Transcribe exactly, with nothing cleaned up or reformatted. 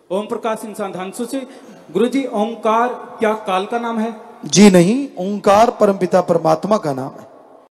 ओम प्रकाश इंसान धांसू से। गुरुजी ओंकार क्या काल का नाम है? जी नहीं, ओंकार परमपिता परमात्मा का नाम है।